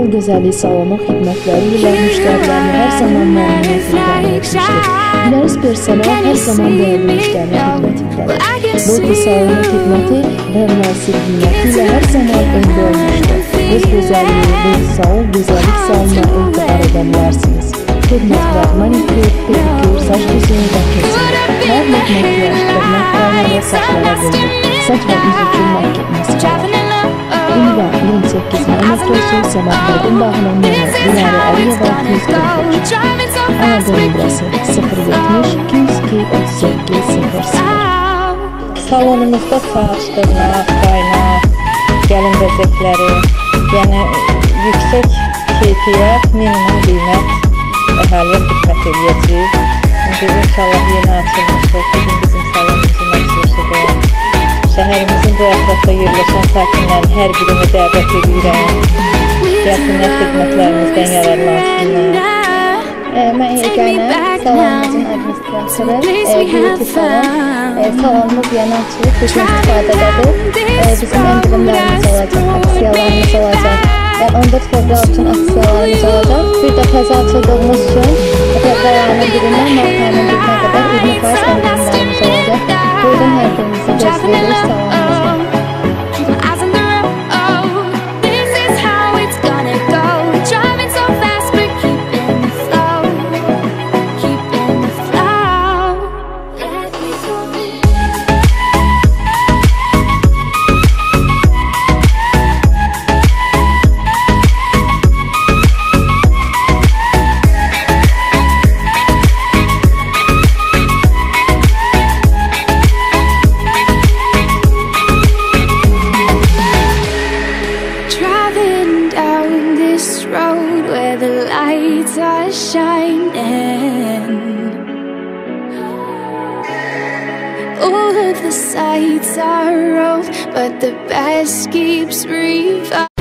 Yol Gözəllik salonu xidmətləri ilə müştərilərini hər zaman məmnuniyyətlə etmişdir. Güləris personal hər zaman dəyərli müştəri xidmətindədir. Logo salonu xidməti və münasib qiyməti ilə hər zaman öndə olmuşdur. Öz gözəlliyi, Logo salon gözəllik salonuna etibar edə bilərsiniz. Xidmətlər, manikür, pedikür, saç düzeni və kesim, hər növ makyaj, dırnaq qaynağı saçlara bölür, saç və üz üçün makyaj. Ünvan 28 Məhəmməd Səmədbədin bağının nömrə Dilarə Əliyeva 243. Anadolu nömrəsi 070 202 38 00. Salonumuzda saç, dırnaq, qaynaq, gəlin bəzəkləri, yəni yüksək keyfiyyət, minimum qiymət əhaliyə xidmət edəcəyik. İnşallah yeni açılmışdır. Bugün bizim salonumuzun açılışıdır. Şəhərimizin bu ətrafda yerləşən sakinlərin hər birini dəvət edirəm. Gəlsinlər xidmətlərimizdən yararlansınlar. Mən Yeganə, salonumuzun administratoru, beauty salon. Salonumuz yeni açılıb, bugün istifadədədir. Bizim endirimlərimiz olacaq, aksiyalarımız olacaq. 14 fevral üçün aksiyalarımız olacaq. Bir də təzə açıldığımız üçün fevral ayının birindən mart ayının birinə qədər 20% endirimlərimiz olacaq. Buyurun hər birinizi gözləyirik salonumuzda. Where the lights are shining, all of the sights are old, but the best keeps reviving.